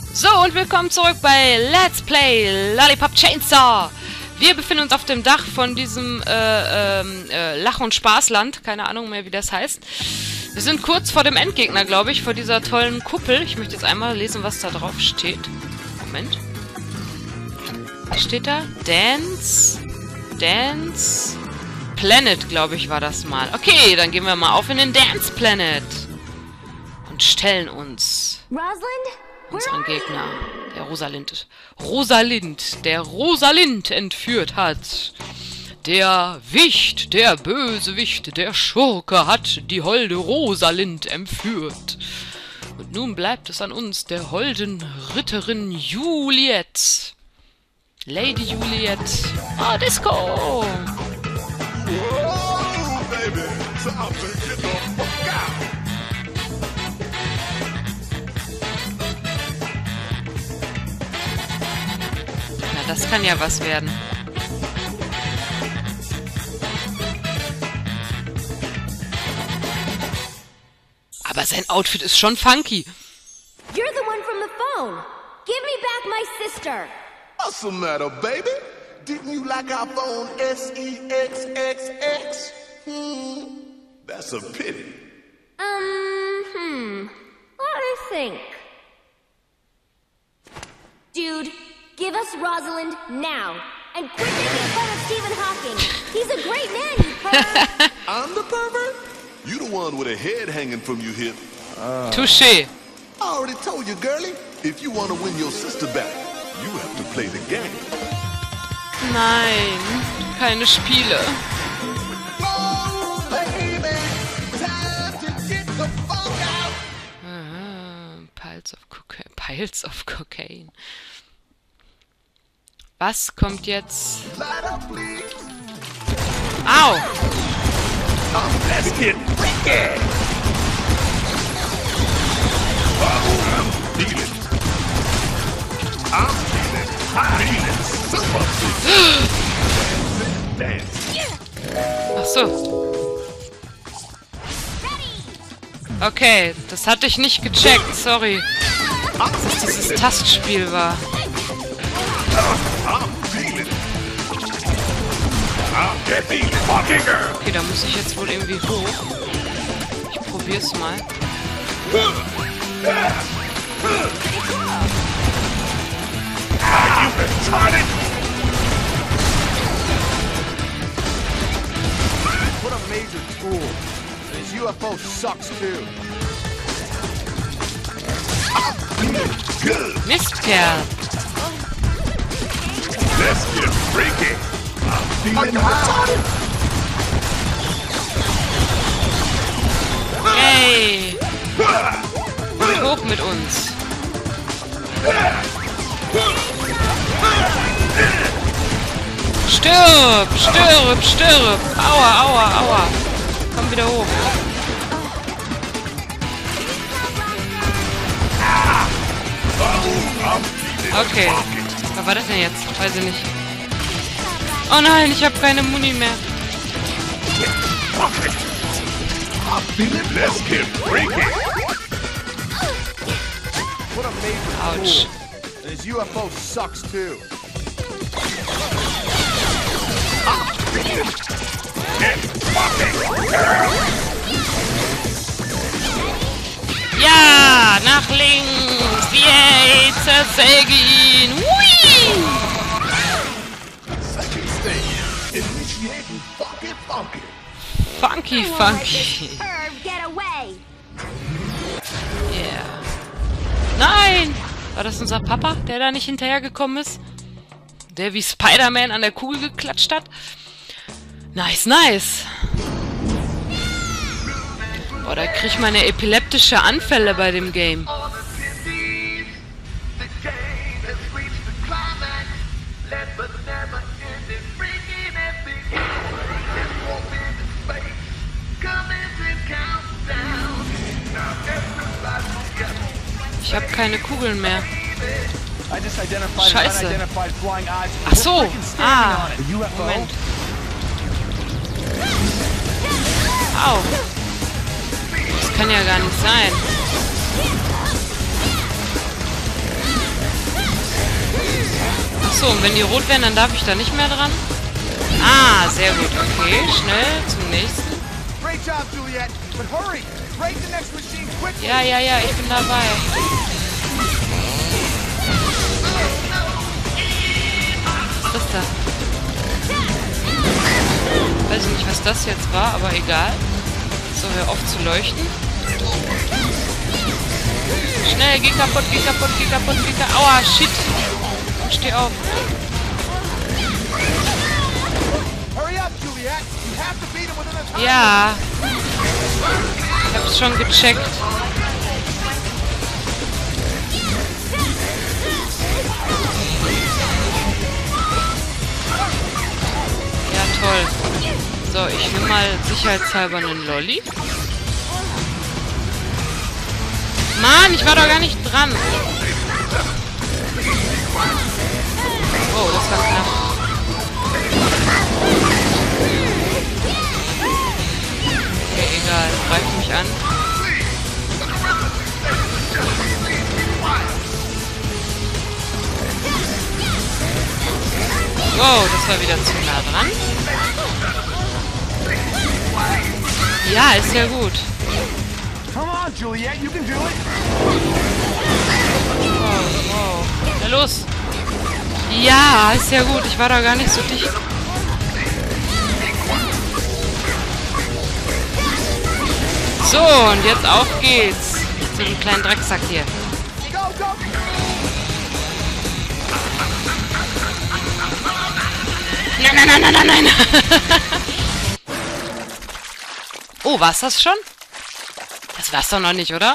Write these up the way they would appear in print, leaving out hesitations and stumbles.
So, und willkommen zurück bei Let's Play Lollipop Chainsaw. Wir befinden uns auf dem Dach von diesem Lach- und Spaßland. Keine Ahnung mehr, wie das heißt. Wir sind kurz vor dem Endgegner, glaube ich, vor dieser tollen Kuppel. Ich möchte jetzt einmal lesen, was da drauf steht. Moment. Was steht da? Dance Planet, glaube ich, war das mal. Okay, dann gehen wir mal auf in den Dance Planet. Und stellen uns unseren Gegner, der Rosalind entführt hat. Der Bösewicht, der Schurke hat die holde Rosalind entführt. Und nun bleibt es an uns, der holden Ritterin Juliet. Lady Juliet. Oh, Disco! Oh, baby, so I'm gonna get the fuck out. Na, das kann ja was werden. Aber sein Outfit ist schon funky. You're the one from the phone. Give me back my sister. What's the matter, baby? Didn't you like our phone SEXXX? That's a pity. Let me think. Dude, give us Rosalind now. And quit making fun of Stephen Hawking. He's a great man, you pervert. I'm the pervert? You the one with a head hanging from your hip. Touché. I already told you, girlie. If you want to win your sister back, you have to play the game. Nein, keine Spiele. Oh, baby, time to get the fuck out. Aha, Piles of Cocaine. Was kommt jetzt? Light up, please. Au! Let's get freaky. I'm feeling super dance. Ach so. Okay, das hatte ich nicht gecheckt, sorry. Dass es dieses Tastspiel war. Okay, da muss ich jetzt wohl irgendwie hoch. Ich probier's mal. What a major tool. This UFO sucks too. Mistkerl. Let's get freaky. I'm feeling hot. Hey. Hoch mit uns. Stirb, stirb, stirb. Aua, aua, aua. Komm wieder hoch. Okay. Was war das denn jetzt? Weiß ich nicht. Oh nein, ich habe keine Muni mehr. Let's get freaky. What a major Ouch. tool. This UFO sucks too. Ja, nach links. Yay, zersäge ihn. Hui! Second stage. Initiating funky. Funky, funky. Perv, get away. Yeah. Nein! War das unser Papa, der da nicht hinterhergekommen ist? Der wie Spider-Man an der Kugel geklatscht hat? Nice, nice. Boah, da krieg ich meine epileptische Anfälle bei dem Game. Ich habe keine Kugeln mehr. Scheiße. Ach so. Ah. Moment. Au. Das kann ja gar nicht sein. Achso, und wenn die rot werden, dann darf ich da nicht mehr dran? Ah, sehr gut. Okay, schnell zum nächsten. Great job, Juliet. But hurry! Break the next machine quickly! Ja, ich bin dabei. Was ist das da? Weiß ich nicht, was das jetzt war, aber egal. So, hör auf zu leuchten. Schnell, geh kaputt, geh kaputt, geh kaputt, geh kaputt. Aua, shit. Und steh auf. Hurry up, Juliet! You have to beat him within a time. Ja. Ich hab's schon gecheckt. Ja, toll. So, ich nehme mal sicherheitshalber einen Lolli. Mann, ich war doch gar nicht dran. Oh, das war knapp. Okay, egal. Greift mich an. Wow, das war wieder zu nah dran. Ja, ist ja gut. Come on, Juliet, you can do it. Wow. Na los. Ja, ist ja gut. Ich war da gar nicht so dicht. So, und jetzt auf geht's. Zu dem kleinen Drecksack hier. Go, go! Nein. Oh, war's das schon? Das war's doch noch nicht, oder?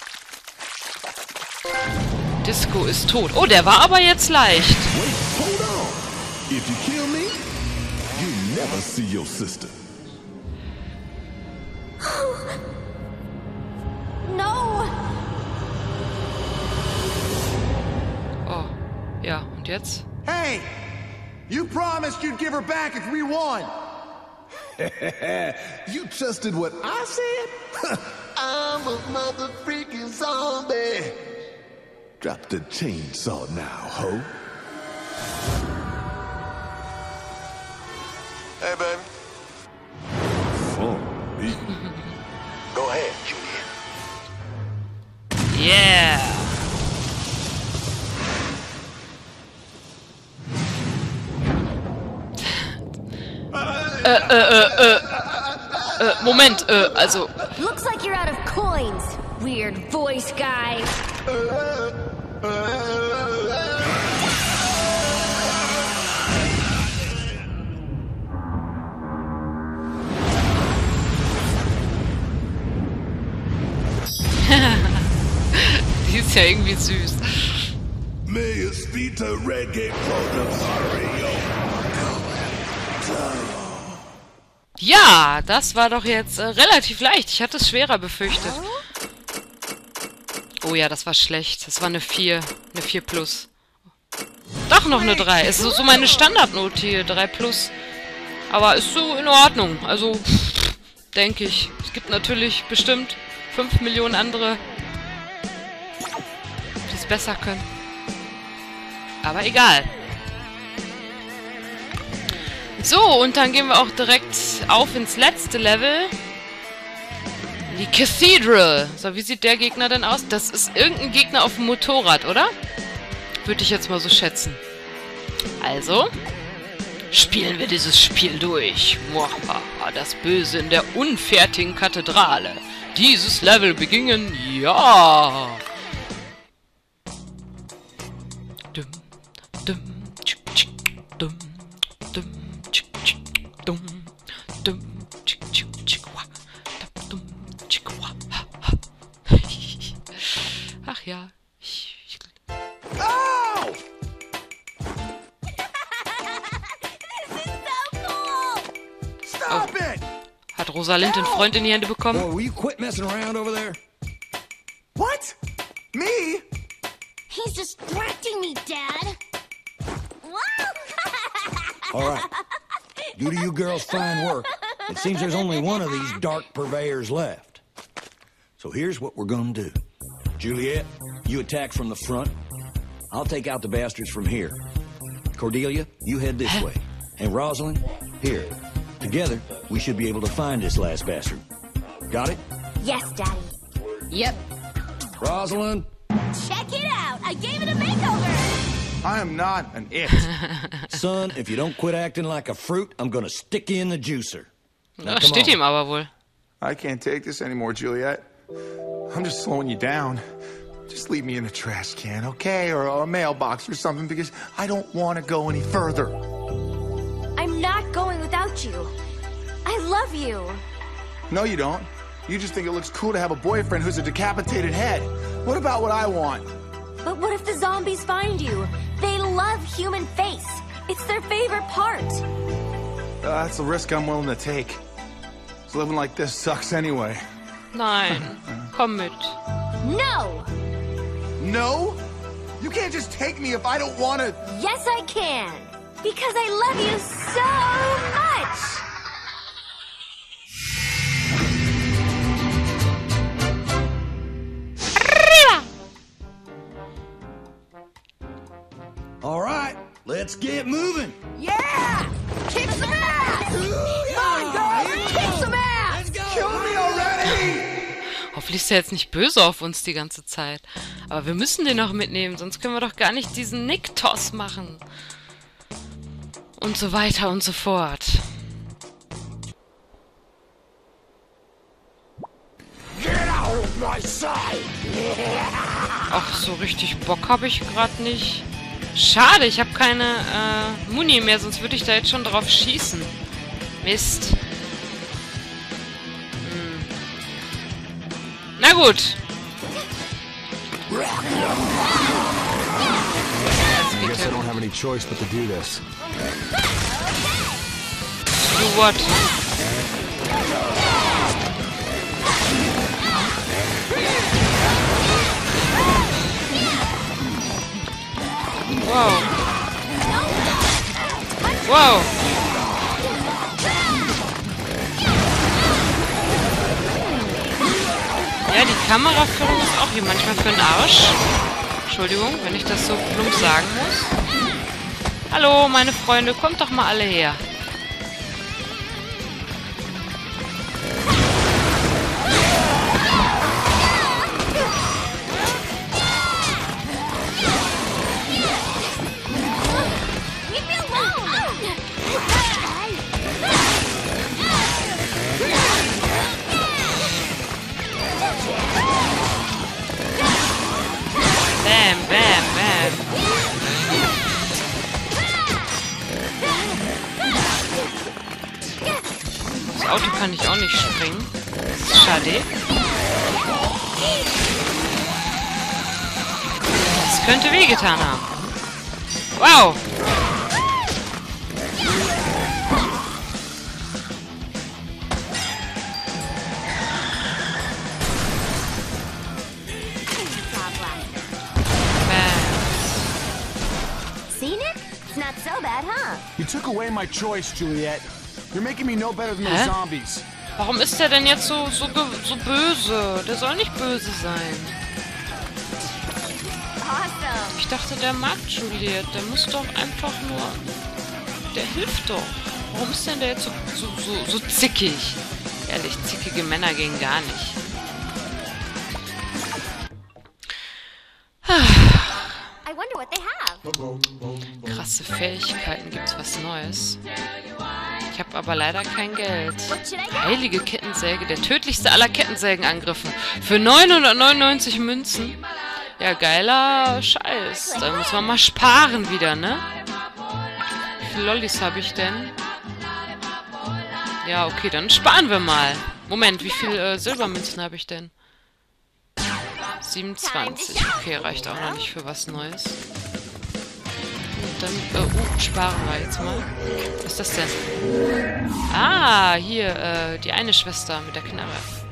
Disco ist tot. Oh, der war aber jetzt leicht. Wait, hold on. If you kill me, you never see your sister. No! Oh, ja, und jetzt? Hey! You promised you'd give her back if we won! You trusted what I said? I'm a mother freaking zombie. Drop the chainsaw now, ho. Hey, baby. For me. Go ahead, Juliet. Yeah! Moment, also... Looks like you're out of coins, weird voice guy. Die ist ja irgendwie süß. May speak to reggae Mario. Ja, das war doch jetzt relativ leicht. Ich hatte es schwerer befürchtet. Oh ja, das war schlecht. Das war eine 4. Eine 4 plus. Doch noch eine 3. Es ist so meine Standardnote hier. 3 plus. Aber ist so in Ordnung. Also, denke ich. Es gibt natürlich bestimmt 5 Millionen andere, die es besser können. Aber egal. So, und dann gehen wir auch direkt auf ins letzte Level. Die Cathedral. So, wie sieht der Gegner denn aus? Das ist irgendein Gegner auf dem Motorrad, oder? Würde ich jetzt mal so schätzen. Also, spielen wir dieses Spiel durch. Muahaha, das Böse in der unfertigen Kathedrale. Dieses Level begingen, ja. Dum, dum, tschik, tschik, dum, dum, tschik, tschik, dum, dum, tschik, tschik, tschik, wa, dum, tschik, wa, ha, ha. Ach ja. Oh! Stop it! Hat Rosalind den Freund in die Hände bekommen? Boy, will you quit messing around over there? What? Me? He's distracting me, Dad. All right. Due to you girls' fine work, it seems there's only one of these dark purveyors left. So here's what we're gonna do. Juliet, you attack from the front. I'll take out the bastards from here. Cordelia, you head this way. And Rosalind, here. Together, we should be able to find this last bastard. Got it? Yes, Daddy. Yep. Rosalind? Check it out! I gave it a makeover! I am not an it. Son, if you don't quit acting like a fruit, I'm gonna stick you in the juicer. Now, Ja, come steht on. ihm aber wohl. I can't take this anymore, Juliet. I'm just slowing you down. Just leave me in a trash can, okay? Or a mailbox or something, because I don't want to go any further. I'm not going without you. I love you. No, you don't. You just think it looks cool to have a boyfriend who's a decapitated head. What about what I want? But what if the zombies find you? They love human face. It's their favorite part. That's a risk I'm willing to take. 'Cause living like this sucks anyway. Nein. Komm mit. No! No? You can't just take me if I don't want to. Yes, I can. Because I love you so much. All right, let's get moving. Yeah! Kick some ass! Come on, girls! Kick some ass! Kill me already! Hoffentlich ist er jetzt nicht böse auf uns die ganze Zeit. Aber wir müssen den noch mitnehmen, sonst können wir doch gar nicht diesen Nick-Toss machen. Und so weiter und so fort. Ach, so richtig Bock habe ich gerade nicht. Schade, ich habe keine Muni mehr, sonst würde ich da jetzt schon drauf schießen. Mist. Na gut. I guess I don't have any choice but to do this. Do what? Wow. Wow. Ja, die Kameraführung ist auch hier manchmal für den Arsch. Entschuldigung, wenn ich das so plump sagen muss. Hallo, meine Freunde, kommt doch mal alle her. Leave me alone! Bam, bam, bam. Das Auto kann ich auch nicht springen. Das ist schade. Das könnte wehgetan haben. Wow! See, Nick? It's not so bad, huh? You took away my choice, Juliet. You're making me no better than those Hä? zombies. Warum ist der denn jetzt so böse? Der soll nicht böse sein. Awesome. Ich dachte, der mag Juliet. Der muss doch einfach nur... Der hilft doch. Warum ist denn der jetzt so zickig? Ehrlich, zickige Männer gehen gar nicht. I wonder what they have. Krasse Fähigkeiten, gibt's was Neues. Ich habe aber leider kein Geld. What should I get? Heilige Kettensäge, der tödlichste aller Kettensägenangriffe. Für 999 Münzen. Ja, geiler Scheiß. Da müssen wir mal sparen wieder, ne? Wie viele Lollis habe ich denn? Ja, okay, dann sparen wir mal. Moment, wie viele Silbermünzen habe ich denn? 27. Okay, reicht auch noch nicht für was Neues. Dann, sparen wir jetzt mal. Was ist das denn? Ah, hier, die eine Schwester mit der Knarre.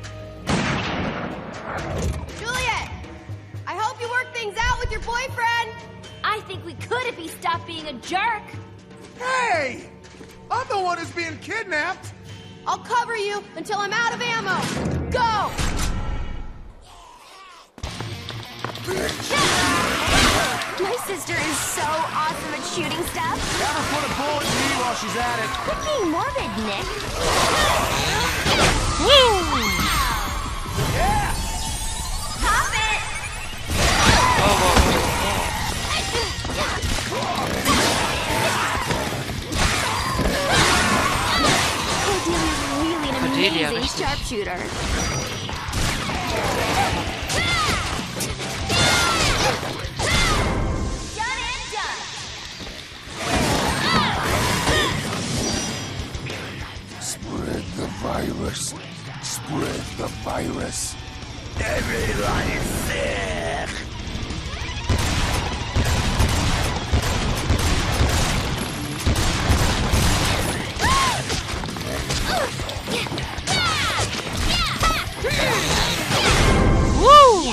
Juliet! I hope you work things out with your boyfriend! I think we could if he stopped being a jerk. Hey! I'm the one who's being kidnapped! I'll cover you until I'm out of ammo! Go! Nice sister is so awesome at shooting stuff. Have her put a bullet in me while she's at it. Quit being morbid, Nick. Woo! Pop it! Cordelia's really an Cordelia, amazing richtig. sharpshooter. Done and done. Spread the virus. Spread the virus. Everybody's sick. Woo!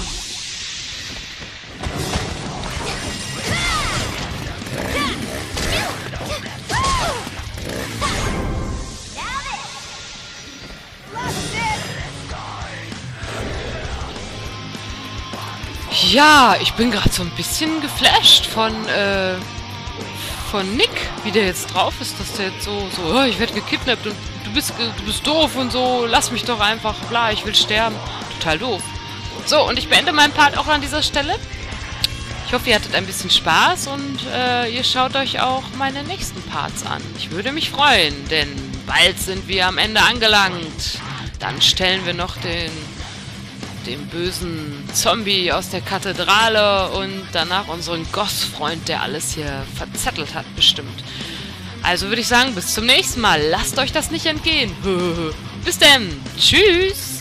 Ja, ich bin gerade so ein bisschen geflasht von Nick, wie der jetzt drauf ist, dass der jetzt so, oh, ich werde gekidnappt und du bist doof und so, lass mich doch einfach, bla, ich will sterben. Total doof. So, und ich beende meinen Part auch an dieser Stelle. Ich hoffe, ihr hattet ein bisschen Spaß und ihr schaut euch auch meine nächsten Parts an. Ich würde mich freuen, denn bald sind wir am Ende angelangt. Dann stellen wir noch den bösen Zombie aus der Kathedrale und danach unseren Goss-Freund, der alles hier verzettelt hat, bestimmt. Also würde ich sagen, bis zum nächsten Mal. Lasst euch das nicht entgehen. Bis denn. Tschüss.